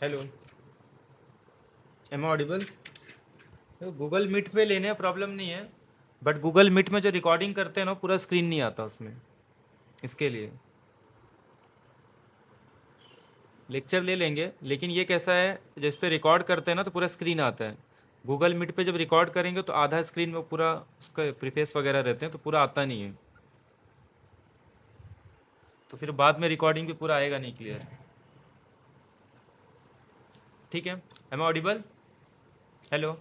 Hello, am audible? तो Google Meet पे लेने प्रॉब्लम नहीं है, बट गूगल मीट में जो रिकॉर्डिंग करते हैं ना पूरा स्क्रीन नहीं आता उसमें। इसके लिए लेक्चर ले लेंगे, लेकिन ये कैसा है, जब इस पर रिकॉर्ड करते हैं ना तो पूरा स्क्रीन आता है। गूगल मीट पे जब रिकॉर्ड करेंगे तो आधा स्क्रीन में पूरा उसका प्रीफेस वगैरह रहते हैं तो पूरा आता नहीं है, तो फिर बाद में रिकॉर्डिंग भी पूरा आएगा नहीं क्लियर। ठीक है, एम ऑडिबल? हेलो,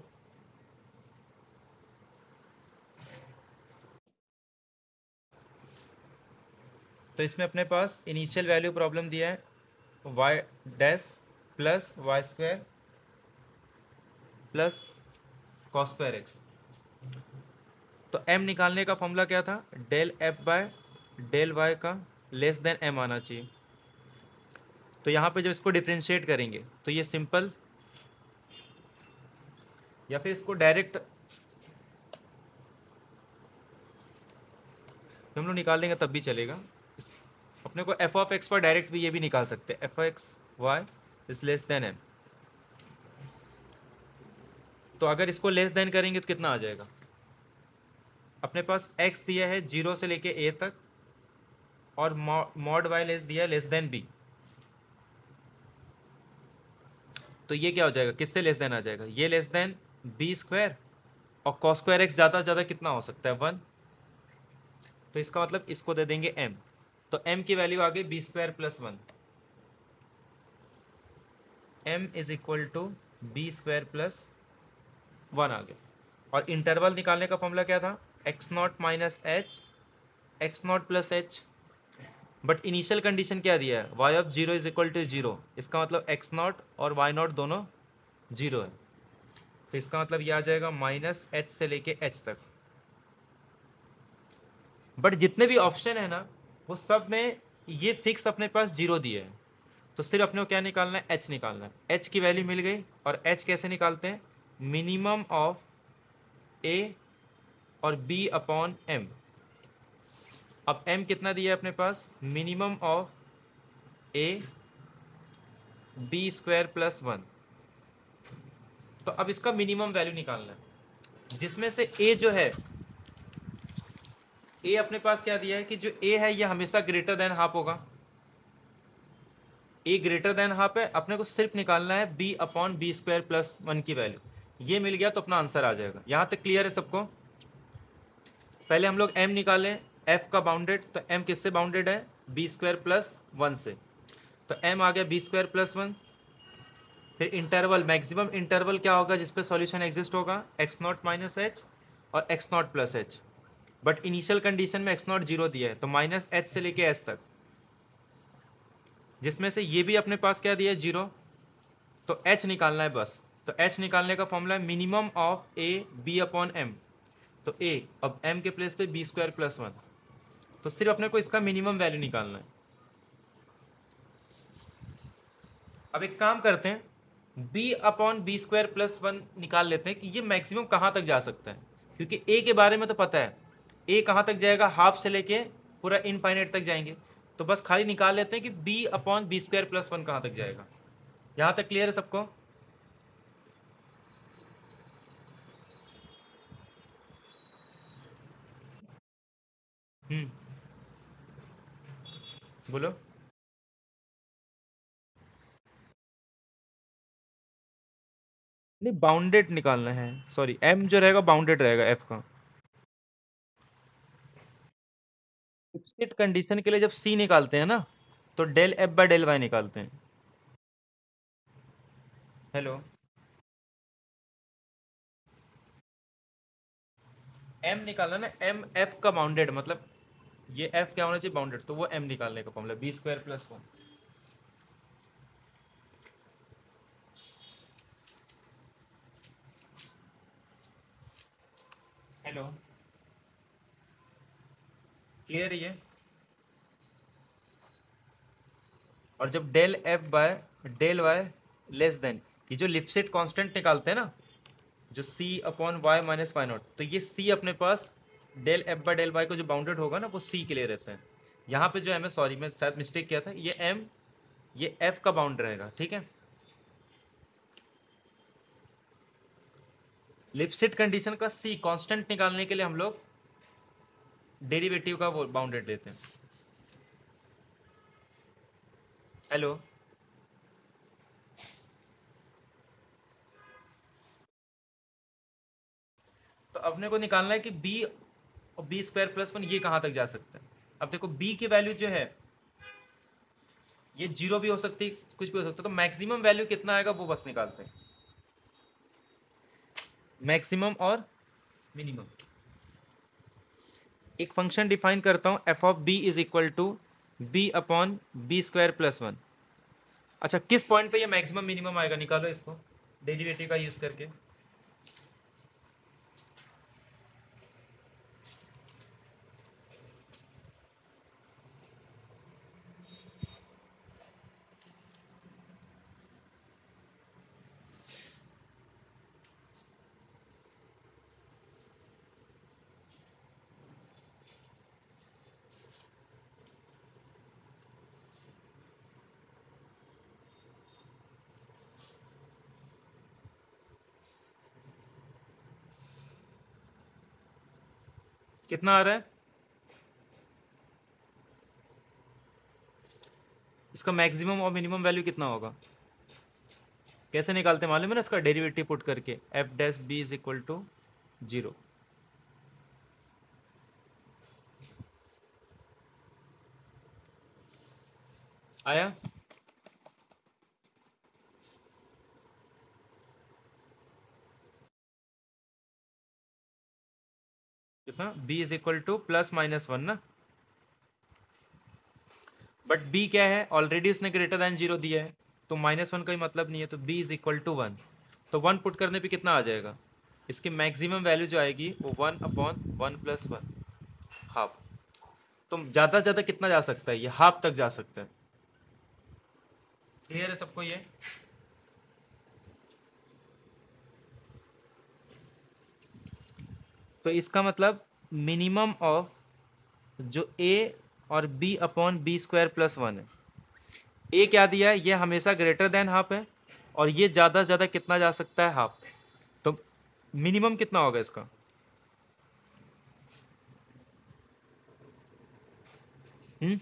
तो इसमें अपने पास इनिशियल वैल्यू प्रॉब्लम दिया है y dash plus y square plus cos square x. तो m निकालने का फॉर्मूला क्या था, del f by del y का लेस देन m आना चाहिए। तो यहाँ पे जब इसको डिफ्रेंशिएट करेंगे तो ये सिंपल, या फिर इसको डायरेक्ट हम लोग निकाल देंगे तब भी चलेगा। अपने को एफ ऑफ एक्स पर डायरेक्ट भी ये भी निकाल सकते हैं, f x y is less than m। तो अगर इसको लेस देन करेंगे तो कितना आ जाएगा, अपने पास x दिया है 0 से लेके a तक, और मॉड वाई लेस दिया है लेस देन b। तो ये क्या हो जाएगा, किससे लेस देन आ जाएगा, ये लेस देन बी स्क्वायर, और कॉस स्क्वायर एक्स ज़्यादा से ज़्यादा कितना हो सकता है, 1। तो इसका मतलब इसको दे देंगे m। तो m की वैल्यू आ गई b square plus 1। m is equal to b square plus 1 आ गया। और इंटरवल निकालने का फॉर्मूला क्या था, x naught minus h x naught plus h. But initial condition क्या दिया है, y of zero is equal to zero, इसका मतलब एक्स नॉट और वाई नॉट दोनों जीरो है। तो इसका मतलब ये आ जाएगा माइनस एच से लेके एच तक। बट जितने भी ऑप्शन है ना वो सब में ये फिक्स अपने पास जीरो दिए है, तो सिर्फ अपने को क्या निकालना है, एच निकालना है। एच की वैल्यू मिल गई, और एच कैसे निकालते हैं, मिनिमम ऑफ ए और बी अपॉन एम। अब एम कितना दिया है अपने पास, minimum of a b square plus 1। तो अब इसका मिनिमम वैल्यू निकालना है, जिसमें से ए जो है, ए अपने पास क्या दिया है कि जो ए है ये हमेशा ग्रेटर देन हाफ होगा। ए ग्रेटर देन हाफ है, अपने को सिर्फ निकालना है b upon b square plus 1 की वैल्यू। ये मिल गया तो अपना आंसर आ जाएगा। यहाँ तक क्लियर है सबको? पहले हम लोग m निकालें, f का बाउंडेड, तो m किससे बाउंडेड है, बी स्क्वायर प्लस 1 से। तो m आ गया बी स्क्वायर प्लस 1। फिर इंटरवल, मैक्सिमम इंटरवल क्या होगा जिसपे सॉल्यूशन एग्जिस्ट होगा, एक्स नॉट माइनस एच और x naught plus h. But initial condition में एक्स नॉट जीरो दिया है, तो माइनस एच से लेके एच तक, जिसमें से ये भी अपने पास क्या दिया है, जीरो। तो एच निकालना है बस। तो एच निकालने का फॉर्मूला है minimum of a b upon m. तो ए, अब एम के प्लेस पे बी स्क्वायर प्लस 1। तो सिर्फ अपने को इसका मिनिमम वैल्यू निकालना है। अब एक काम करते हैं, b upon b square plus 1 निकाल लेते हैं कि ये मैक्सिमम कहाँ तक जा सकता है, क्योंकि ए के बारे में तो पता है, ए कहाँ तक जाएगा, हाफ से लेके पूरा इनफाइनाइट तक जाएंगे। तो बस खाली निकाल लेते हैं कि b upon b square plus 1 कहाँ तक जाएगा। यहाँ तक क्लियर है सबको? हम्म, बोलो। नहीं, बाउंडेड निकालना है, सॉरी, एम जो रहेगा बाउंडेड रहेगा एफ का। फिक्स्ड कंडीशन के लिए जब सी निकालते हैं ना तो del f by del y निकालते हैं। हेलो, एम निकालना ना, एम एफ का बाउंडेड मतलब ये एफ क्या होना चाहिए, बाउंडेड, तो वो एम निकालने का formula b square plus 1। Hello, clear है ये? और जब del f by del y less than, ये जो लिपसेट कांस्टेंट निकालते हैं ना, जो c upon y minus y naught, तो ये सी अपने पास del f by del y को जो बाउंडेड होगा ना वो सी के लिए रहता है। यहाँ पे जो एम है, सॉरी मैं शायद मिस्टेक किया था, ये एम ये एफ का बाउंड रहेगा, ठीक है। लिपस्टिक कंडीशन का सी कांस्टेंट निकालने के लिए हम लोग डेरिवेटिव का बाउंडेड लेते हैं। हेलो, तो अपने को निकालना है कि बी और बी स्क्वायर प्लस वन ये कहाँ तक जा सकता है। अब देखो बी की वैल्यू जो है ये जीरो भी हो सकती है, कुछ भी हो सकता है, तो मैक्सिमम वैल्यू कितना आएगा वो बस निकालते हैं, मैक्सिमम और मिनिमम। एक फंक्शन डिफाइन करता हूँ, f of b is equal to b upon b square plus one. अच्छा, किस पॉइंट पे ये मैक्सिमम मिनिमम आएगा निकालो इसको डेरिवेटिव का यूज करके। कितना आ रहा है इसका मैक्सिमम और मिनिमम वैल्यू कितना होगा, कैसे निकालते हैं मालूम है ना, इसका डेरिवेटिव पुट करके f dash b is equal to zero. आया कितना, b is equal to plus minus one ना, बट बी क्या है ऑलरेडी उसने ग्रेटर देन जीरो दिया है, तो माइनस वन का ही मतलब नहीं है, तो b is equal to one. तो वन पुट करने पे कितना आ जाएगा, इसकी मैक्सिमम वैल्यू जो आएगी वो one upon one plus one, half. तो ज़्यादा से ज़्यादा कितना जा सकता है, ये हाफ तक जा सकता है। क्लियर है सबको ये। तो इसका मतलब मिनिमम ऑफ जो ए और b upon b square plus one है, ए क्या दिया है, ये हमेशा ग्रेटर देन हाफ है, और ये ज़्यादा से ज़्यादा कितना जा सकता है, हाफ। तो मिनिमम कितना होगा इसका, हम्म,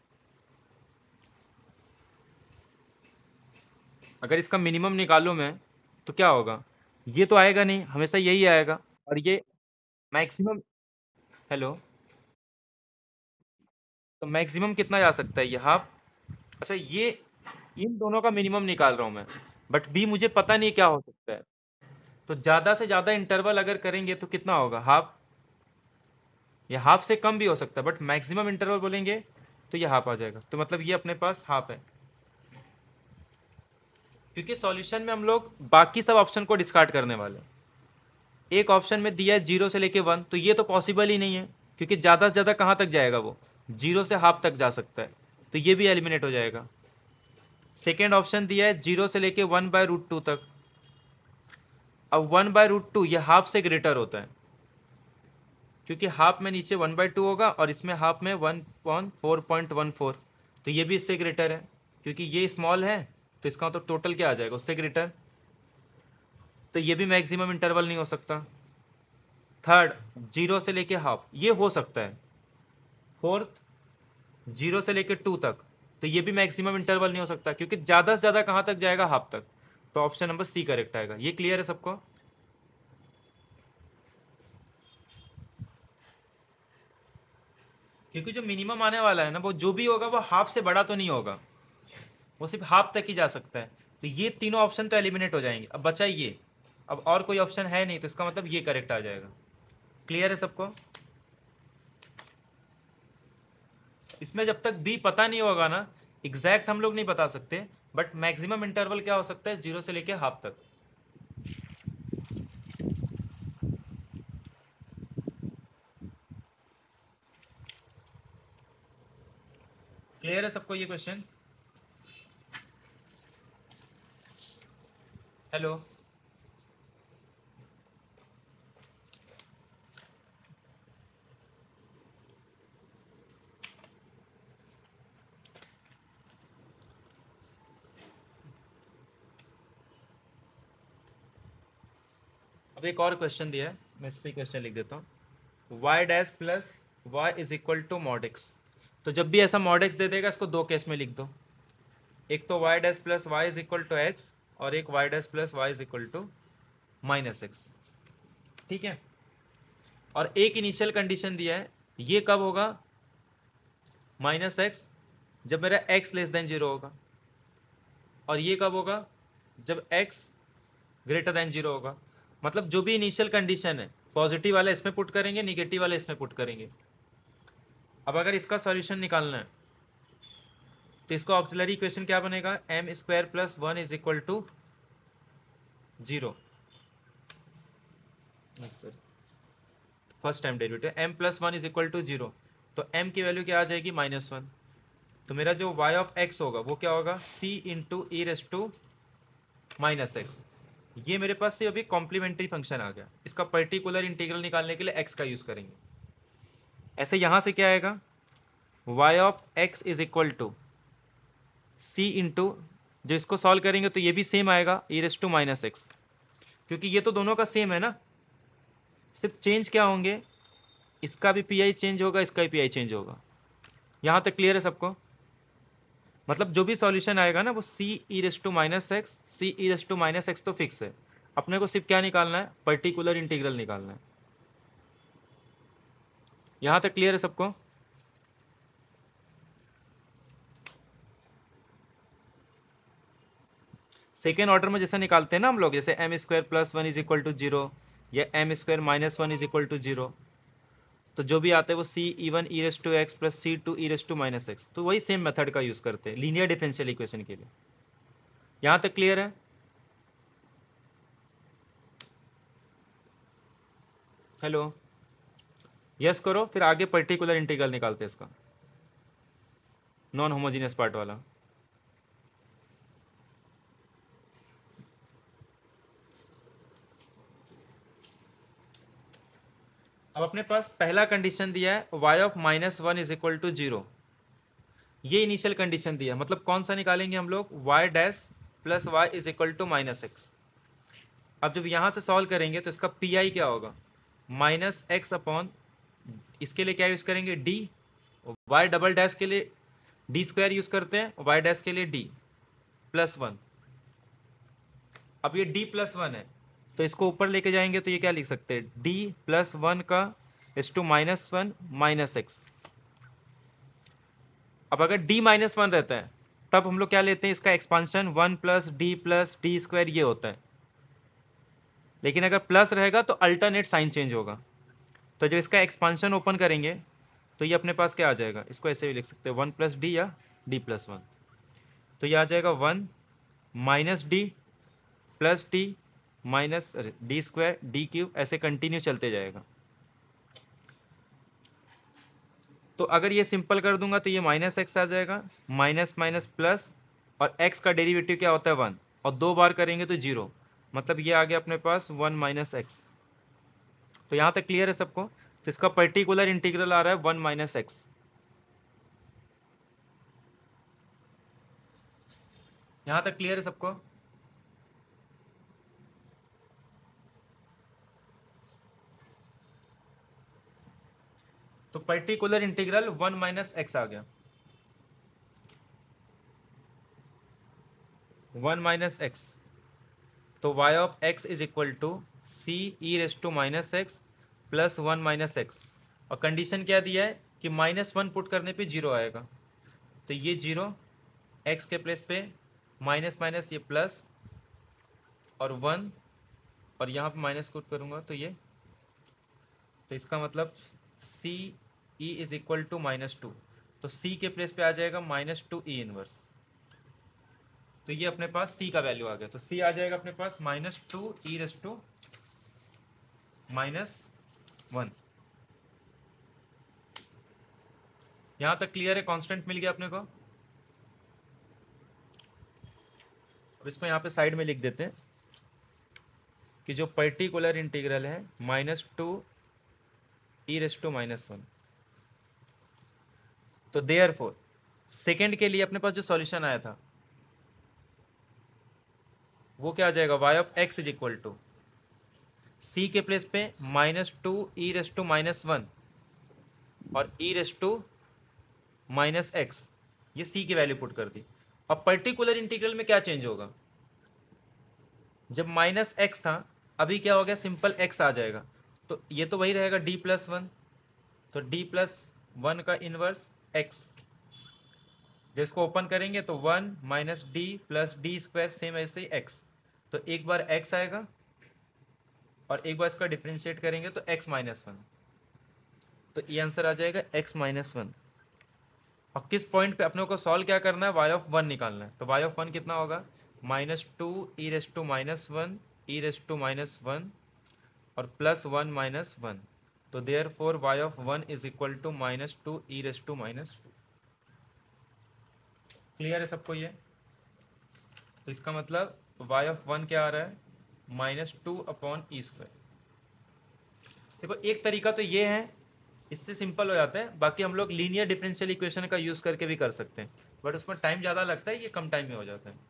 अगर इसका मिनिमम निकालूं मैं तो क्या होगा, ये तो आएगा नहीं, हमेशा यही आएगा, और ये मैक्सिमम। हेलो, तो मैक्सिमम कितना जा सकता है, ये हाफ। अच्छा, ये इन दोनों का मिनिमम निकाल रहा हूँ मैं, बट बी मुझे पता नहीं क्या हो सकता है, तो ज़्यादा से ज़्यादा इंटरवल अगर करेंगे तो कितना होगा, हाफ। ये हाफ से कम भी हो सकता है, बट मैक्सिमम इंटरवल बोलेंगे तो ये हाफ आ जाएगा, तो मतलब ये अपने पास हाफ है। क्योंकि सॉल्यूशन में हम लोग बाकी सब ऑप्शन को डिस्कार्ड करने वाले हैं। एक ऑप्शन में दिया है जीरो से लेके वन, तो ये तो पॉसिबल ही नहीं है, क्योंकि ज़्यादा से ज़्यादा कहाँ तक जाएगा वो, जीरो से हाफ तक जा सकता है, तो ये भी एलिमिनेट हो जाएगा। सेकेंड ऑप्शन दिया है जीरो से लेके वन बाय रूट टू तक, अब वन बाय रूट टू ये हाफ से ग्रेटर होता है, क्योंकि हाफ में नीचे वन बाई टू होगा और इसमें हाफ में one point four point one four, तो ये भी इससे ग्रेटर है, क्योंकि ये स्मॉल है, तो इसका मतलब टोटल क्या आ जाएगा, उससे ग्रेटर, तो ये भी मैक्सिमम इंटरवल नहीं हो सकता। थर्ड, जीरो से लेके हाफ ये हो सकता है। फोर्थ, जीरो से लेके टू तक, तो ये भी मैक्सिमम इंटरवल नहीं हो सकता, क्योंकि ज़्यादा से ज़्यादा कहाँ तक जाएगा, हाफ तक, तो ऑप्शन नंबर सी करेक्ट आएगा। ये क्लियर है सबको। क्योंकि जो मिनिमम आने वाला है ना, वो जो भी होगा वो हाफ से बड़ा तो नहीं होगा, वो सिर्फ हाफ तक ही जा सकता है, तो ये तीनों ऑप्शन तो एलिमिनेट हो जाएंगे, अब बचा ये, अब और कोई ऑप्शन है नहीं, तो इसका मतलब ये करेक्ट आ जाएगा। क्लियर है सबको। इसमें जब तक बी पता नहीं होगा ना, एग्जैक्ट हम लोग नहीं बता सकते, बट मैक्सिमम इंटरवल क्या हो सकता है, जीरो से लेके हाफ तक। क्लियर है सबको ये क्वेश्चन। हेलो, अब एक और क्वेश्चन दिया है, मैं इस पर क्वेश्चन लिख देता हूँ। Y dash plus y is equal to mod x. तो जब भी ऐसा मॉड एक्स दे देगा इसको दो केस में लिख दो, एक तो y dash plus y is equal to x और एक y dash plus y is equal to minus x. ठीक है, और एक इनिशियल कंडीशन दिया है, ये कब होगा माइनस एक्स, जब मेरा एक्स लेस देन जीरो होगा, और ये कब होगा जब एक्स ग्रेटर देन जीरो होगा। मतलब जो भी इनिशियल कंडीशन है पॉजिटिव वाला इसमें पुट करेंगे, निगेटिव वाला इसमें पुट करेंगे। अब अगर इसका सॉल्यूशन निकालना है तो इसका ऑक्सिलरी इक्वेशन क्या बनेगा, m square plus one is equal to zero. First time derivative m plus one is equal to zero, तो एम की वैल्यू क्या आ जाएगी माइनस वन। तो मेरा जो वाई ऑफ एक्स होगा वो क्या होगा, c into e raise to minus x. ये मेरे पास से अभी कॉम्प्लीमेंट्री फंक्शन आ गया, इसका पर्टिकुलर इंटीग्रल निकालने के लिए एक्स का यूज़ करेंगे। ऐसे यहाँ से क्या आएगा, y of x is equal to c into, जो इसको सॉल्व करेंगे तो ये भी सेम आएगा e raise to minus x, क्योंकि ये तो दोनों का सेम है ना। सिर्फ चेंज क्या होंगे, इसका भी पी आई चेंज होगा, इसका भी पी आई चेंज होगा। यहाँ तक क्लियर है सबको। मतलब जो भी सॉल्यूशन आएगा ना वो c e raise to minus x, c e raise to minus x तो फिक्स है। अपने को सिर्फ क्या निकालना है, पर्टिकुलर इंटीग्रल निकालना है। यहाँ तक क्लियर है सबको। सेकेंड ऑर्डर में जैसे निकालते हैं ना हम लोग, जैसे m square plus one is equal to zero या m square minus one is equal to zero, तो जो भी आता है वो c e one e raise to x plus c two e raise to minus x, तो वही same method का यूज़ करते हैं लीनियर डिफरेंशियल इक्वेशन के लिए। यहाँ तक क्लियर है। हेलो, यस करो, फिर आगे पर्टिकुलर इंटीग्रल निकालते हैं इसका, नॉन होमोजीनियस पार्ट वाला। अब अपने पास पहला कंडीशन दिया है y of minus one is equal to zero, ये इनिशियल कंडीशन दिया है। मतलब कौन सा निकालेंगे हम लोग, y dash plus y is equal to minus x. अब जब यहाँ से सॉल्व करेंगे तो इसका पी आई क्या होगा, माइनस एक्स अपॉन, इसके लिए क्या यूज़ करेंगे डी, वाई डबल डैश के लिए डी स्क्वायर यूज़ करते हैं, वाई डैश के लिए डी प्लस वन। अब ये डी प्लस वन है तो इसको ऊपर लेके जाएंगे तो ये क्या लिख सकते हैं, डी प्लस वन का इस two minus one minus x. अब अगर डी माइनस वन रहता है तब हम लोग क्या लेते हैं, इसका expansion one plus d square ये होता है। लेकिन अगर प्लस रहेगा तो अल्टरनेट साइन चेंज होगा। तो जब इसका एक्सपांशन ओपन करेंगे तो ये अपने पास क्या आ जाएगा, इसको ऐसे भी लिख सकते हैं वन प्लस डी या डी प्लस वन। तो ये आ जाएगा one minus d plus d minus d square d cube, ऐसे कंटिन्यू चलते जाएगा। तो अगर ये सिंपल कर दूंगा तो ये माइनस एक्स आ जाएगा, माइनस माइनस प्लस, और एक्स का डेरिवेटिव क्या होता है वन, और दो बार करेंगे तो जीरो, मतलब ये आ गया अपने पास वन माइनस एक्स। तो यहाँ तक क्लियर है सबको। तो इसका पर्टिकुलर इंटीग्रल आ रहा है वन माइनस एक्स। यहाँ तक क्लियर है सबको। तो particular integral one minus x आ गया, वन माइनस एक्स। तो y of x is equal to c e raise to minus x plus one minus x. और कंडीशन क्या दिया है कि माइनस वन पुट करने पे जीरो आएगा, तो ये जीरो एक्स के प्लेस पे माइनस माइनस ये प्लस और वन, और यहाँ पे माइनस पुट करूँगा तो ये, तो इसका मतलब C E is equal to minus two, तो सी के प्लेस पे आ जाएगा माइनस टू ई इनवर्स। तो ये अपने पास सी का वैल्यू आ गया, तो सी आ जाएगा अपने पास minus two e raise to minus one. यहाँ तक क्लियर है, कांस्टेंट मिल गया अपने को। अब इसको यहाँ पे साइड में लिख देते हैं कि जो पर्टिकुलर इंटीग्रल है minus two e raise to minus one. तो देयरफॉर सेकेंड के लिए अपने पास जो सॉल्यूशन आया था वो क्या आ जाएगा, y of x is equal to c के प्लेस पे -2 e⁻⁻1 और e⁻⁻x, ये सी की वैल्यू पुट कर दी। अब पर्टिकुलर इंटीग्रल में क्या चेंज होगा, जब -x था अभी क्या हो गया, सिंपल x आ जाएगा, तो ये तो वही रहेगा d+1, तो d+1 का इनवर्स x, जिसको ओपन करेंगे तो 1 - d + d² सेम ऐसे ही x, तो एक बार x आएगा और एक बार इसका डिफ्रेंशिएट करेंगे तो x-1, तो ये आंसर आ जाएगा x-1। और किस पॉइंट पे अपने को सॉल्व क्या करना है, y(1) निकालना है, तो y(1) कितना होगा, -2 e⁻⁻1 e⁻⁻1 और +1 - 1, तो therefore y(1) is equal to -2 e⁻²। Clear है सबको ये, तो इसका मतलब y(1) क्या आ रहा है, -2/e²। देखो एक तरीका तो ये है, इससे सिंपल हो जाता है, बाकी हम लोग लीनियर डिफरेंशियल इक्वेशन का यूज़ करके भी कर सकते हैं, बट उसमें टाइम ज़्यादा लगता है, ये कम टाइम में हो जाता है।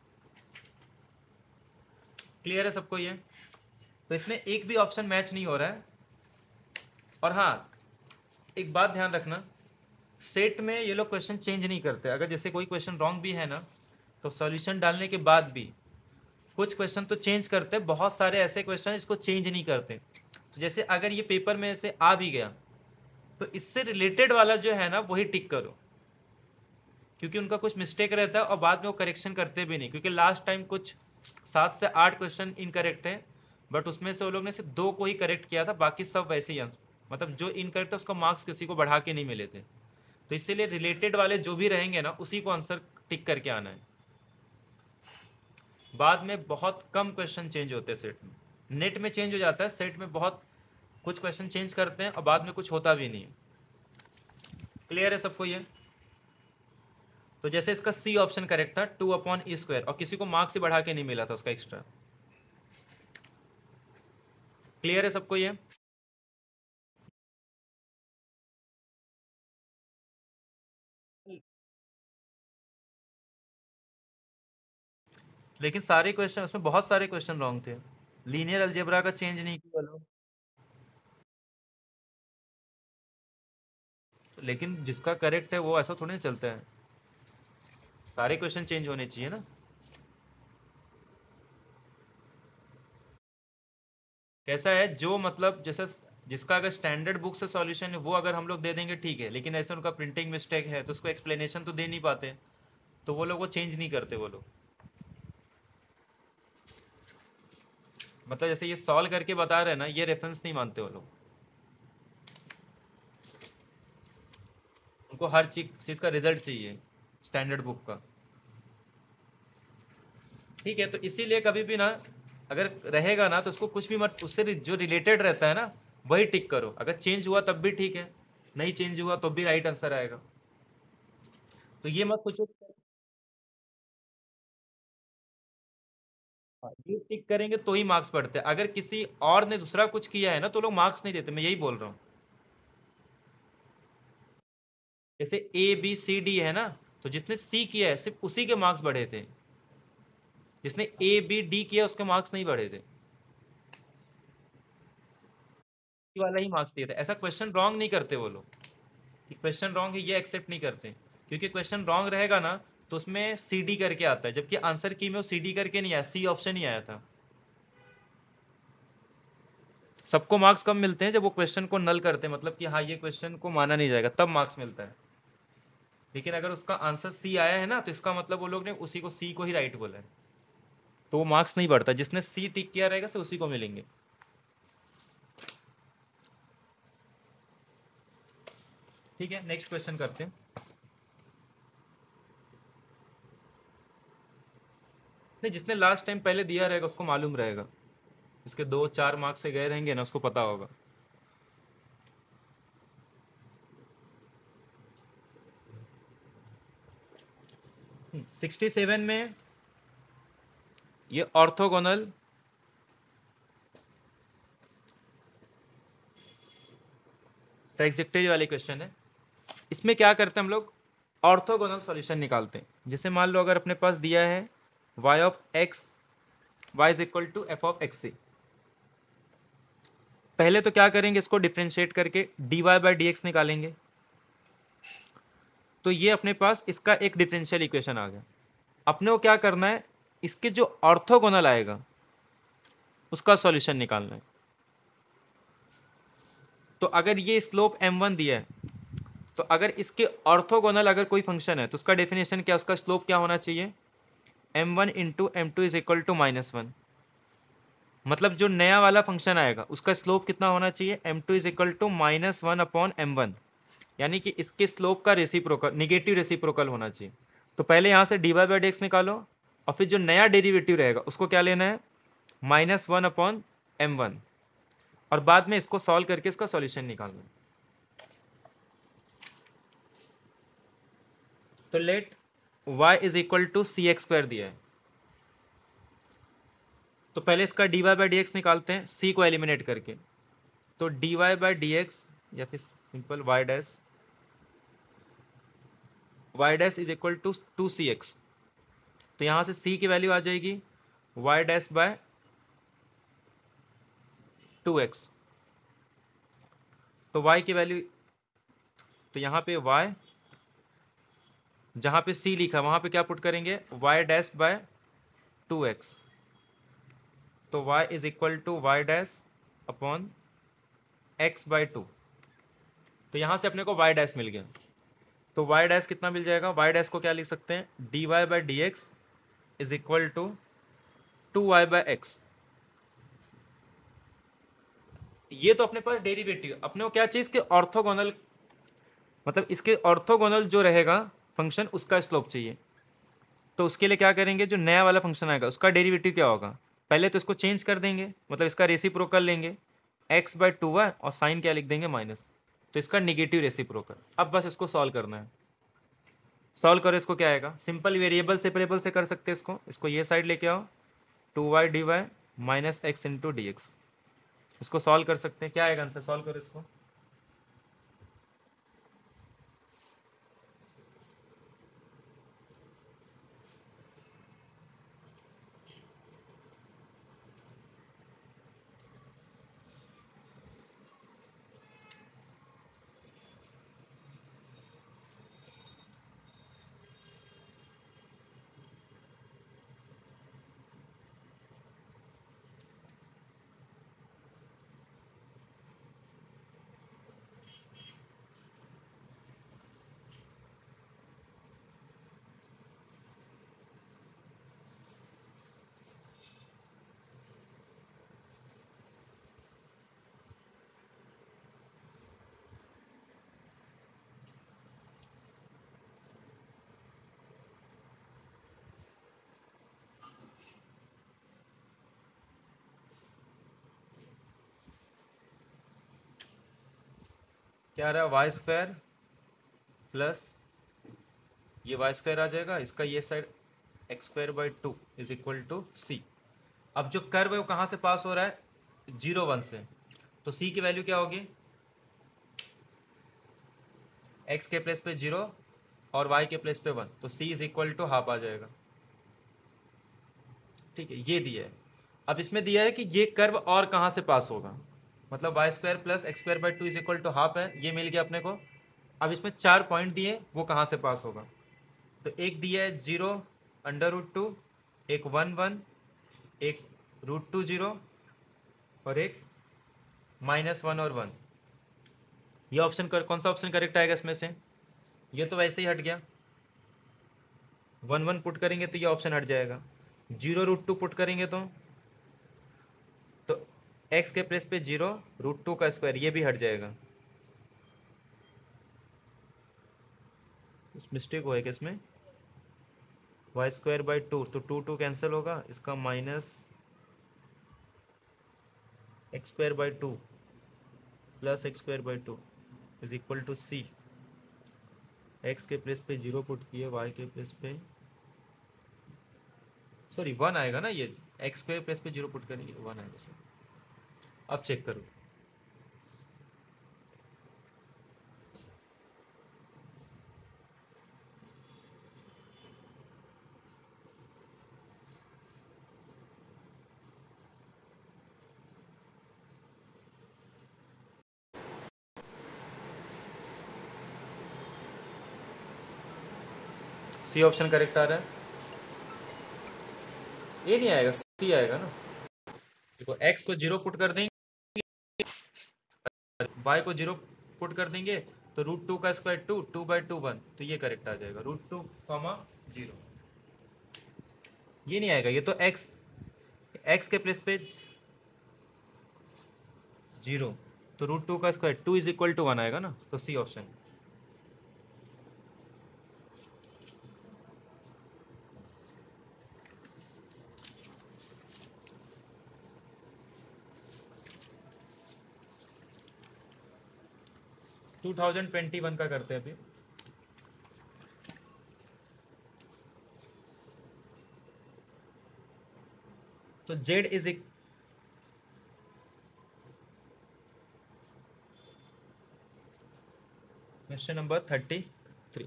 क्लियर है सबको ये, तो इसमें एक भी ऑप्शन मैच नहीं हो रहा है। और हाँ, एक बात ध्यान रखना, सेट में ये लोग क्वेश्चन चेंज नहीं करते, अगर जैसे कोई क्वेश्चन रॉन्ग भी है ना, तो सॉल्यूशन डालने के बाद भी कुछ क्वेश्चन तो चेंज करते, बहुत सारे ऐसे क्वेश्चन इसको चेंज नहीं करते। तो जैसे अगर ये पेपर में से आ भी गया, तो इससे रिलेटेड वाला जो है ना वही टिक करो, क्योंकि उनका कुछ मिस्टेक रहता है और बाद में वो करेक्शन करते भी नहीं, क्योंकि लास्ट टाइम कुछ 7 से 8 क्वेश्चन इनकरेक्ट थे, बट उसमें से वो लोग ने सिर्फ 2 को ही करेक्ट किया था, बाकी सब वैसे ही आंसर, मतलब जो इनकरेक्ट था उसका मार्क्स किसी को बढ़ा के नहीं मिले थे। तो इसीलिए रिलेटेड वाले जो भी रहेंगे ना उसी को आंसर टिक करके आना है। बाद में बहुत कम क्वेश्चन चेंज होते हैं सेट में, नेट में चेंज हो जाता है, सेट में बहुत कुछ क्वेश्चन चेंज करते हैं और बाद में कुछ होता भी नहीं है। क्लियर है सबको ये, तो जैसे इसका सी ऑप्शन करेक्ट था 2/e², और किसी को मार्क्स ही बढ़ा के नहीं मिला था उसका एक्स्ट्रा। क्लियर है सबको ये, लेकिन सारे क्वेश्चन उसमें बहुत सारे क्वेश्चन रॉन्ग थे, लीनियर अलजेब्रा का चेंज नहीं किया लोग, लेकिन जिसका करेक्ट है वो ऐसा थोड़ी ना चलता है, सारे क्वेश्चन चेंज होने चाहिए ना। कैसा है, जो मतलब जैसे जिसका अगर स्टैंडर्ड बुक से सॉल्यूशन है वो अगर हम लोग दे देंगे ठीक है, लेकिन ऐसे उनका प्रिंटिंग मिस्टेक है तो उसको एक्सप्लेनेशन तो दे नहीं पाते, तो वो लोग वो चेंज नहीं करते वो लोग, मतलब जैसे ये सॉल्व करके बता रहे हैं ना, ये रेफरेंस नहीं मानते वो लोग, उनको हर चीज़ का रिजल्ट चाहिए स्टैंडर्ड बुक का। ठीक है, तो इसीलिए कभी भी ना अगर रहेगा ना तो उसको कुछ भी मत, उससे जो रिलेटेड रहता है ना वही टिक करो, अगर चेंज हुआ तब भी ठीक है, नहीं चेंज हुआ तो भी राइट आंसर आएगा। तो ये मत सोचो, ये टिक करेंगे तो ही मार्क्स बढ़ते हैं, अगर किसी और ने दूसरा कुछ किया है ना तो लोग मार्क्स नहीं देते, मैं यही बोल रहा हूँ। जैसे ABCD है ना, तो जिसने सी किया है सिर्फ उसी के मार्क्स बढ़े थे, जिसने ABD किया उसके मार्क्स नहीं बढ़े थे, वाला ही मार्क्स दिए थे। ऐसा क्वेश्चन रॉन्ग नहीं करते वो लोग, कि क्वेश्चन रॉन्ग है ये एक्सेप्ट नहीं करते, क्योंकि क्वेश्चन रॉन्ग रहेगा ना तो उसमें CD करके आता है, जबकि आंसर की में वो CD करके नहीं आया, सी ऑप्शन ही आया था। सबको मार्क्स कम मिलते हैं जब वो क्वेश्चन को नल करते हैं, मतलब कि हाँ ये क्वेश्चन को माना नहीं जाएगा, तब मार्क्स मिलता है। लेकिन अगर उसका आंसर सी आया है ना तो इसका मतलब वो लोग ने उसी को सी को ही राइट बोला है, तो वो मार्क्स नहीं बढ़ता, जिसने सी टिक किया रहेगा से उसी को मिलेंगे। ठीक है, नेक्स्ट क्वेश्चन करते हैं। नहीं, जिसने लास्ट टाइम पहले दिया रहेगा उसको मालूम रहेगा, इसके 2-4 मार्क्स से गए रहेंगे ना उसको पता होगा। 67 में ये ऑर्थोगोनल ट्राइजेक्टरी वाले क्वेश्चन है। इसमें क्या करते हैं हम लोग, ऑर्थोगोनल सॉल्यूशन निकालते हैं। जैसे मान लो अगर अपने पास दिया है y of x y is equal to f of x c, पहले तो क्या करेंगे, इसको डिफ्रेंशिएट करके dy बाई डी एक्स निकालेंगे। तो ये अपने पास इसका एक डिफरेंशियल इक्वेशन आ गया। अपने को क्या करना है, इसके जो ऑर्थोगोनल आएगा उसका सॉल्यूशन निकालना है। तो अगर ये स्लोप m1 दिया है, तो अगर इसके ऑर्थोगोनल अगर कोई फंक्शन है तो उसका डेफिनेशन क्या, उसका स्लोप क्या होना चाहिए, m1 into m two is equal to -1। मतलब जो नया वाला फंक्शन आएगा उसका स्लोप कितना होना चाहिए, m2 is equal to -1 upon m1, यानी कि इसके स्लोप का रेसिप्रोकल, निगेटिव रेसिप्रोकल होना चाहिए। तो पहले यहाँ से dy बाई डी एक्स निकालो, और फिर जो नया डेरिवेटिव रहेगा उसको क्या लेना है, -1 अपॉन m1, और बाद में इसको सॉल्व करके इसका सॉल्यूशन निकालना है। तो let y is equal to c x square दिया है, तो पहले इसका dy बाई डी एक्स निकालते हैं c को एलिमिनेट करके। तो dy बाई डी एक्स या फिर simple y dash is equal to 2cx। तो यहाँ से c की वैल्यू आ जाएगी y डैश बाय 2x। तो y की वैल्यू, तो यहाँ पे y, जहाँ पे c लिखा वहाँ पे क्या पुट करेंगे, y डैश बाय 2x। तो y is equal to y dash upon x by 2। तो यहाँ से अपने को y डैश मिल गया। तो y डैश कितना मिल जाएगा, y डैश को क्या लिख सकते हैं, dy by d x is equal to 2y by x. ये तो अपने पास डेरिवेटिव, अपने को क्या चाहिए, इसके ऑर्थोगोनल, मतलब इसके ऑर्थोगोनल जो रहेगा फंक्शन उसका स्लोप चाहिए। तो उसके लिए क्या करेंगे, जो नया वाला फंक्शन आएगा उसका डेरिवेटिव क्या होगा, पहले तो इसको चेंज कर देंगे, मतलब इसका रेसिप्रोकल लेंगे x बाय 2y और साइन क्या लिख देंगे, माइनस। तो इसका निगेटिव रेसिप्रोकल। अब बस इसको सॉल्व करना है। सॉल्व करो, इसको क्या आएगा, सिंपल वेरिएबल सेपरेबल से कर सकते हैं इसको ये साइड लेके आओ, 2y dy minus x into d x. इसको सॉल्व कर सकते हैं, क्या आएगा आंसर, सॉल्व करो इसको। क्या आ रहा है, वाई स्क्वायर प्लस ये वाई स्क्वायर आ जाएगा, इसका ये side x square by 2 is equal to c. अब जो कर्व है वो कहाँ से पास हो रहा है, 0 1 से। तो सी की वैल्यू क्या होगी, एक्स के प्लेस पे 0 और वाई के प्लेस पे 1, तो c is equal to half आ जाएगा। ठीक है, ये दिया है। अब इसमें दिया है कि ये कर्व और कहाँ से पास होगा, मतलब y square plus x square by 2 is equal to half है, ये मिल गया अपने को। अब इसमें 4 पॉइंट दिए, वो कहाँ से पास होगा। तो एक दिया है 0 √2, एक 1 1, एक √2 0, और एक -1 और 1। ये ऑप्शन कौन सा ऑप्शन करेक्ट आएगा इसमें से, ये तो वैसे ही हट गया। 1 1 पुट करेंगे तो ये ऑप्शन हट जाएगा, 0 √2 पुट करेंगे तो x के प्लेस पे 0 √2 का स्क्वायर, ये भी हट जाएगा। कुछ मिस्टेक हो है क्या इसमें, वाई स्क्वायर बाई 2, तो 2 2 कैंसिल होगा, इसका minus x square by 2 plus x square by 2 is equal to c. X के प्लेस पे 0 पुट किए, वाई के प्लेस पे सॉरी 1 आएगा ना, ये एक्स स्क्वायर प्लेस पे 0 पुट करेंगे 1 आएगा सर। अब चेक करो, सी ऑप्शन करेक्ट आ रहा है। ए नहीं आएगा, सी आएगा ना। देखो एक्स को 0 पुट कर देंगे, वाई को 0 पुट कर देंगे, तो √2 का स्क्वायर 2, 2/2 1, तो ये करेक्ट आ जाएगा, √2, 0। ये नहीं आएगा, ये तो एक्स एक्स के प्लेस पे 0, तो √2 का स्क्वायर 2 = 1 आएगा ना, तो सी ऑप्शन। टू 2021 का करते हैं अभी। तो जेड इज क्वेश्चन नंबर 33।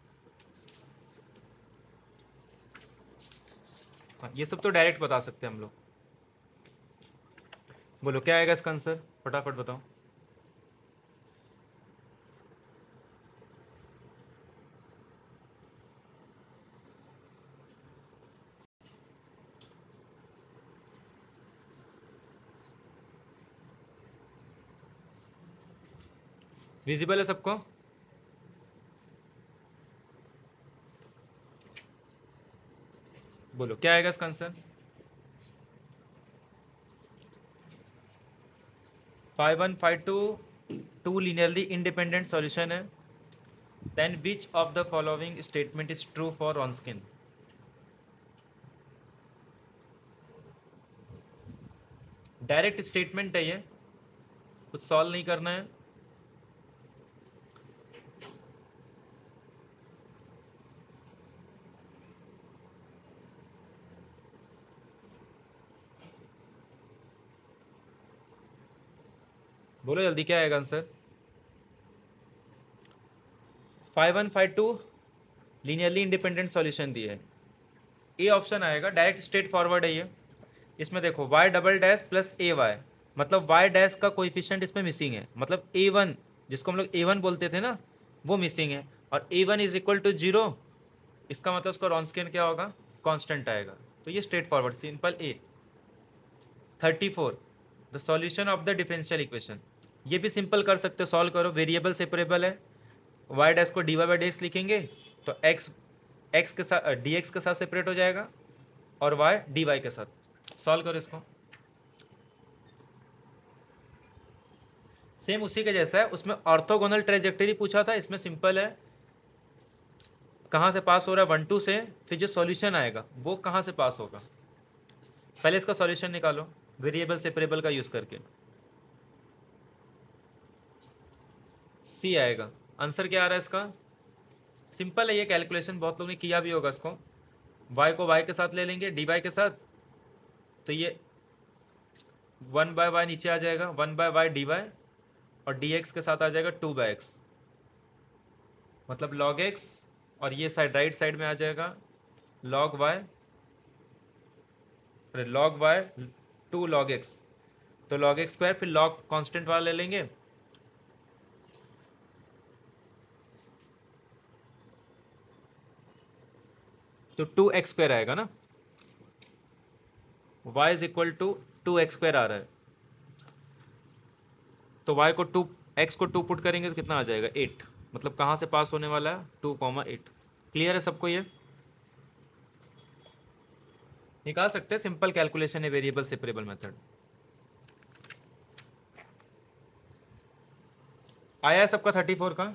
हाँ, ये सब तो डायरेक्ट बता सकते हैं हम लोग। बोलो क्या आएगा इसका आंसर, फटाफट बताओ। विजिबल है सबको? बोलो क्या आएगा इसका answer. 5152 two linearly independent solution है। Then which of the following statement is true for Wronskian. Direct statement है ये, कुछ सॉल्व नहीं करना है। बोलो जल्दी क्या आएगा आंसर। 5152 लीनियरली इंडिपेंडेंट सॉल्यूशन दिए है, ए ऑप्शन आएगा, डायरेक्ट स्ट्रेट फॉरवर्ड है ये। इसमें देखो y double dash plus a y, मतलब y डैश का कोएफिशिएंट इसमें मिसिंग है, मतलब a1 जिसको हम लोग a1 बोलते थे ना, वो मिसिंग है, और a1 = 0, इसका मतलब उसका रॉन्स्कियन क्या होगा, कांस्टेंट आएगा। तो ये straight forward simple a. 34 the solution of the differential equation, ये भी सिंपल कर सकते हो, सॉल्व करो, वेरिएबल सेपरेबल है, y डैश को dy/dx लिखेंगे, तो x के साथ dx के साथ सेपरेट हो जाएगा, और y dy के साथ। सॉल्व करो इसको, सेम उसी के जैसा है, उसमें ऑर्थोगोनल ट्रेजेक्टरी पूछा था, इसमें सिंपल है, कहाँ से पास हो रहा है 1 2 से, फिर जो सॉल्यूशन आएगा वो कहाँ से पास होगा, पहले इसका सॉल्यूशन निकालो वेरिएबल सेपरेबल का यूज करके। सी आएगा। आंसर क्या आ रहा है इसका, सिंपल है ये, कैलकुलेशन बहुत लोगों ने किया भी होगा इसको। y को y के साथ ले लेंगे dy के साथ, तो ये 1/y नीचे आ जाएगा, 1/y dy, और dx के साथ आ जाएगा 2/x, मतलब log x, और ये साइड राइट साइड में आ जाएगा log y, अरे log y 2 log x, तो log x स्क्वायर, फिर log कांस्टेंट वाला ले लेंगे, तो 2x स्क्वायर आएगा ना, y = 2x स्क्वायर आ रहा है, तो y को 2, x को 2 पुट करेंगे तो कितना आ जाएगा 8, मतलब कहाँ से पास होने वाला है 2,8। क्लियर है सबको, ये निकाल सकते हैं, सिंपल कैलकुलेशन है, वेरिएबल सेपरेबल मेथड। आया है सबका 34 का?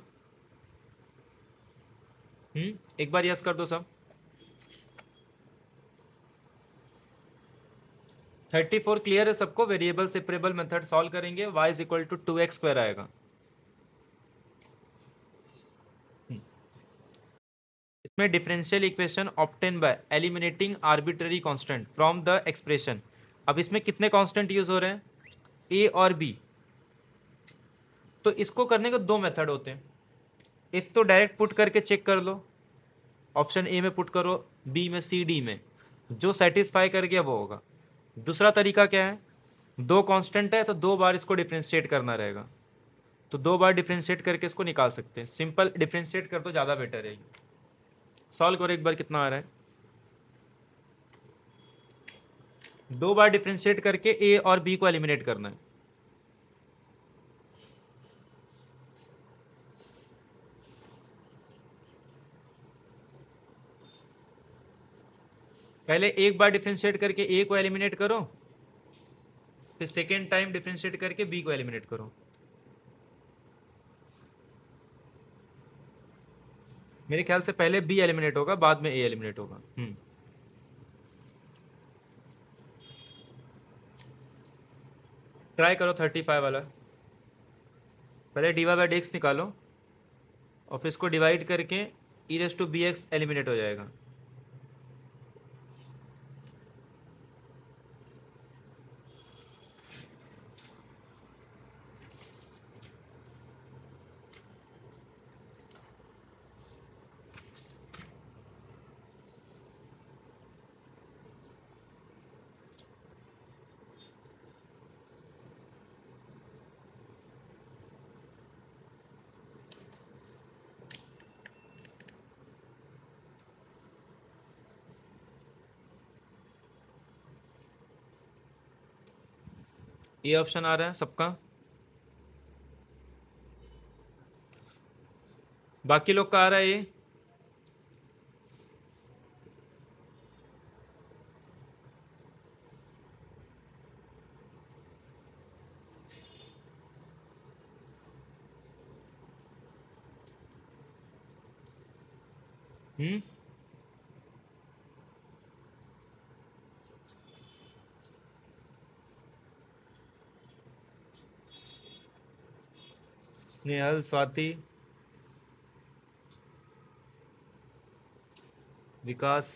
एक बार यस कर दो सब। 34 क्लियर है सबको, वेरिएबल सेपरेबल मेथड सॉल्व करेंगे, y = 2x स्क्वायर आएगा। इसमें differential equation obtain by eliminating arbitrary constant from the expression. अब इसमें कितने कांस्टेंट यूज हो रहे हैं, ए और बी, तो इसको करने के दो मेथड होते हैं, एक तो डायरेक्ट पुट करके चेक कर लो, ऑप्शन ए में पुट करो, बी में, सी डी में, जो सेटिस्फाई कर गया वो होगा। दूसरा तरीका क्या है, दो कांस्टेंट है तो दो बार इसको डिफ्रेंशिएट करना रहेगा, तो दो बार डिफ्रेंशिएट करके इसको निकाल सकते हैं, सिंपल डिफ्रेंशिएट कर तो ज़्यादा बेटर है। सॉल्व करो एक बार कितना आ रहा है। 2 बार डिफ्रेंशिएट करके ए और बी को एलिमिनेट करना है। पहले एक बार डिफ्रेंशिएट करके ए को एलिमिनेट करो, फिर सेकेंड टाइम डिफ्रेंशिएट करके बी को एलिमिनेट करो। मेरे ख्याल से पहले बी एलिमिनेट होगा, बाद में ए एलिमिनेट होगा। ट्राई करो 35 वाला। पहले d y by d x निकालो और फिर इसको डिवाइड करके e raise to b x eliminate हो जाएगा। ये ऑप्शन आ रहा है सबका, बाकी लोग का आ रहा है ये। हम्म स्नेहल, स्वाति, विकास।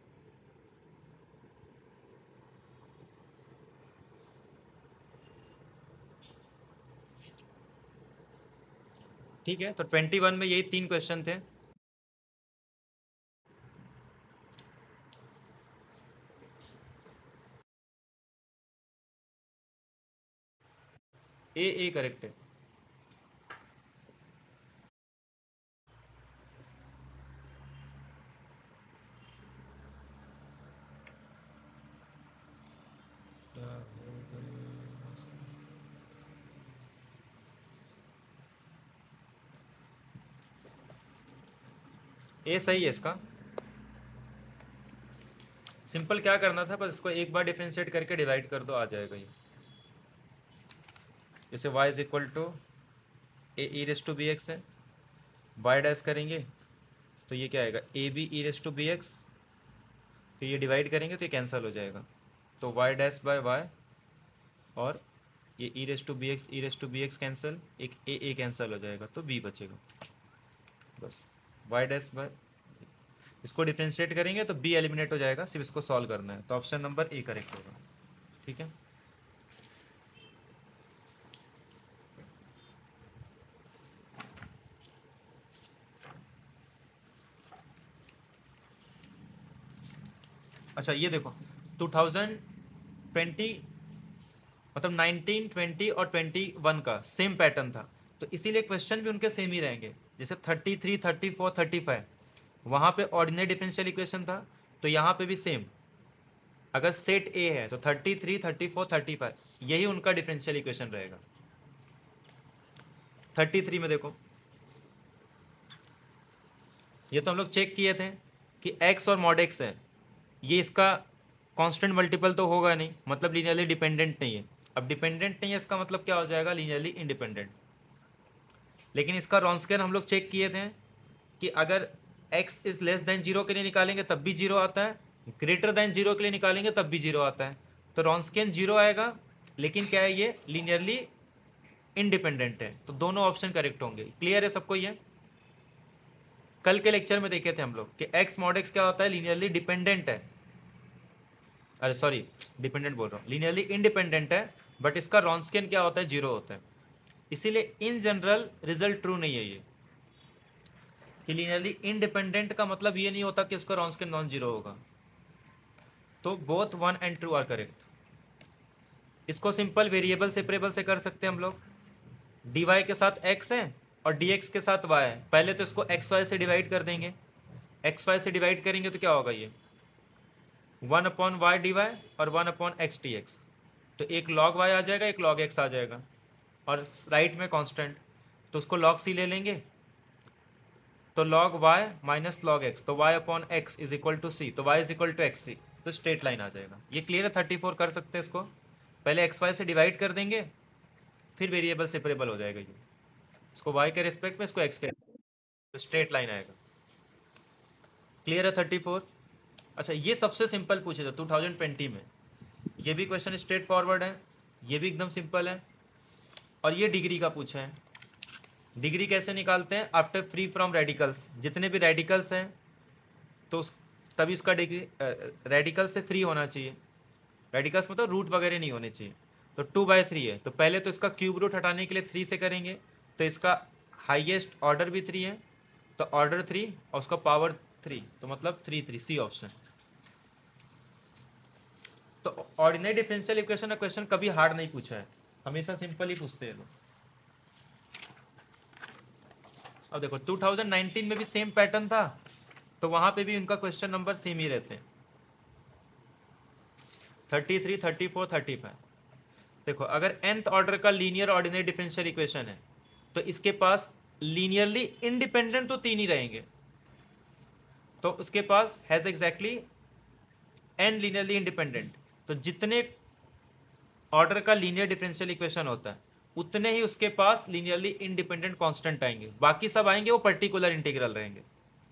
ठीक है, तो 21 में यही 3 क्वेश्चन थे। ए करेक्ट है। ए सही है इसका। सिंपल क्या करना था, बस इसको एक बार डिफरेंशिएट करके डिवाइड कर दो, आ जाएगा ये। जैसे y is equal to a e raise to b x है, वाई डैश करेंगे तो ये क्या आएगा, a b e raise to b x, फिर ये डिवाइड करेंगे तो ये कैंसिल हो जाएगा, तो वाई डैश बाय वाई, और ये e raise to b x cancel, एक ए कैंसिल हो जाएगा, तो बी बचेगा बस। वाई डैश बाय, इसको डिफ्रेंशिएट करेंगे तो बी एलिमिनेट हो जाएगा, सिर्फ इसको सॉल्व करना है, तो ऑप्शन नंबर ए करेक्ट होगा। ठीक है, अच्छा ये देखो 2020 मतलब 19, 20 और 21 का सेम पैटर्न था, तो इसीलिए क्वेश्चन भी उनके सेम ही रहेंगे। जैसे 33, 34, 35 वहाँ पे ऑर्डिनरी डिफरेंशियल इक्वेशन था, तो यहाँ पे भी सेम। अगर सेट ए है तो 33, 34, 35 यही उनका डिफरेंशियल इक्वेशन रहेगा। 33 में देखो, ये तो हम लोग चेक किए थे कि x और मॉड x है, ये इसका कांस्टेंट मल्टीपल तो होगा नहीं, मतलब लीनियरली डिपेंडेंट नहीं है। अब डिपेंडेंट नहीं है इसका मतलब क्या हो जाएगा, लीनियरली इंडिपेंडेंट। लेकिन इसका रॉन्स्कियन हम लोग चेक किए थे कि अगर x is less than zero के लिए निकालेंगे तब भी जीरो आता है, ग्रेटर देन जीरो के लिए निकालेंगे तब भी जीरो आता है, तो रॉन्स्कियन जीरो आएगा। लेकिन क्या है, ये लीनियरली इंडिपेंडेंट है, तो दोनों ऑप्शन करेक्ट होंगे। क्लियर है सबको ये? कल के लेक्चर में देखे थे हम लोग कि x मॉड x क्या होता है, लीनियरली डिपेंडेंट है, अरे सॉरी डिपेंडेंट बोल रहा हूँ, लीनियरली इंडिपेंडेंट है, बट इसका रॉन्स्कियन क्या होता है, जीरो होता है। इसीलिए इन जनरल रिजल्ट ट्रू नहीं है ये, कि लीनियरली इंडिपेंडेंट का मतलब ये नहीं होता कि इसका रॉन्स्कियन नॉन जीरो होगा। तो बोथ 1 एंड 2 आर करेक्ट। इसको सिंपल वेरिएबल सेपरेबल से कर सकते हैं हम लोग। dy के साथ x है और dx के साथ y है, पहले तो इसको xy से डिवाइड कर देंगे, एक्स वाई से डिवाइड करेंगे तो क्या होगा, ये 1/y/dy और 1/x/dx, तो एक log y आ जाएगा, एक log x आ जाएगा, और राइट में कांस्टेंट, तो उसको log c ले लेंगे, तो log y minus log x, तो y/x is equal to c, तो y is equal to x c, तो स्ट्रेट लाइन आ जाएगा। ये क्लियर है? 34 कर सकते हैं इसको, पहले एक्स वाई से डिवाइड कर देंगे, फिर वेरिएबल सेपरेबल हो जाएगा, ये इसको y के रिस्पेक्ट में, इसको x के, तो स्ट्रेट लाइन आएगा। क्लियर है 34? अच्छा, ये सबसे सिंपल पूछे थे 2020 में, ये भी क्वेश्चन स्ट्रेट फॉरवर्ड है, ये भी एकदम सिंपल है, और ये डिग्री का पूछा है। डिग्री कैसे निकालते हैं? आफ्टर फ्री फ्रॉम रेडिकल्स, जितने भी रेडिकल्स हैं तो तभी उसका डिग्री रेडिकल से फ्री होना चाहिए, रेडिकल्स मतलब रूट वगैरह नहीं होने चाहिए। तो 2/3 है, तो पहले तो इसका क्यूब रूट हटाने के लिए 3 से करेंगे, तो इसका हाईएस्ट ऑर्डर भी 3 है, तो ऑर्डर 3 और उसका पावर 3, तो मतलब 3 सी ऑप्शन। तो ऑर्डिनरी डिफरेंशियल इक्वेशन का क्वेश्चन कभी हार्ड नहीं पूछा है, हमेशा सिंपल ही पूछते हैं लोग। अब देखो 2019 में भी सेम पैटर्न था, तो वहां पे भी उनका क्वेश्चन नंबर सेम ही रहते हैं, 33, 34, 35। देखो अगर nth ऑर्डर का लीनियर ऑर्डिनरी डिफरेंशियल इक्वेशन है, तो इसके पास लीनियरली इंडिपेंडेंट तो 3 ही रहेंगे, तो उसके पास has exactly n linearly independent, तो जितने ऑर्डर का लीनियर डिफरेंशियल इक्वेशन होता है उतने ही उसके पास लीनियरली इंडिपेंडेंट कांस्टेंट आएंगे, बाकी सब आएंगे वो पर्टिकुलर इंटीग्रल रहेंगे।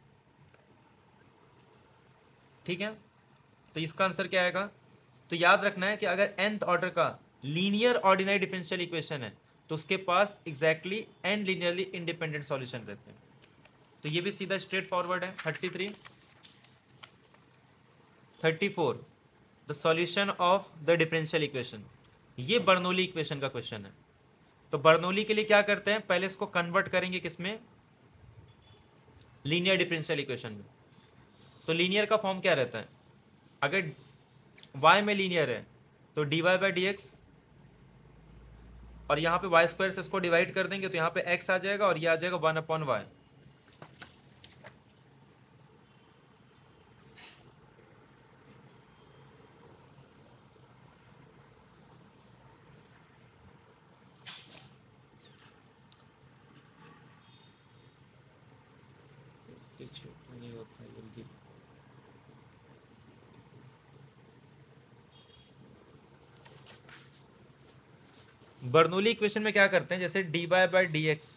ठीक है, तो इसका आंसर क्या आएगा? तो याद रखना है कि अगर nth ऑर्डर का लीनियर ऑर्डिनरी डिफरेंशियल इक्वेशन है तो उसके पास exactly n linearly independent solution रहते हैं। तो ये भी सीधा स्ट्रेट फॉरवर्ड है। 33, 34 the solution of the differential equation, ये बर्नौली इक्वेशन का क्वेश्चन है। तो बर्नौली के लिए क्या करते हैं, पहले इसको कन्वर्ट करेंगे किसमें, लीनियर डिफरेंशियल इक्वेशन में। तो लीनियर का फॉर्म क्या रहता है, अगर y में लीनियर है तो dy/dx, और यहाँ पे वाई स्क्वायर से इसको डिवाइड कर देंगे तो यहाँ पे x आ जाएगा और ये आ जाएगा 1/y। नहीं होता है जल्दी। बर्नौली इक्वेशन में क्या करते हैं, जैसे dy/dx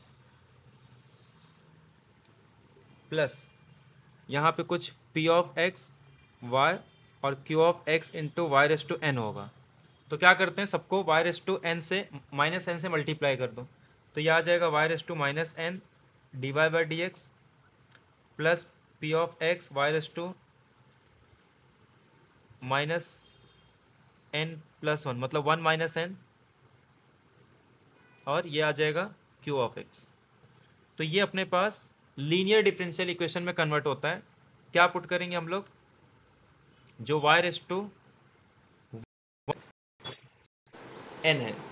प्लस यहाँ पे कुछ p ऑफ x y और q of x into y/n होगा, तो क्या करते हैं सबको y/n से -n से मल्टीप्लाई कर दो, तो यह आ जाएगा y/-n dy/dx plus p of x y/-n plus 1, मतलब 1 - n, और ये आ जाएगा q ऑफ x। तो ये अपने पास लीनियर डिफरेंशियल इक्वेशन में कन्वर्ट होता है। क्या पुट करेंगे हम लोग, जो y/n है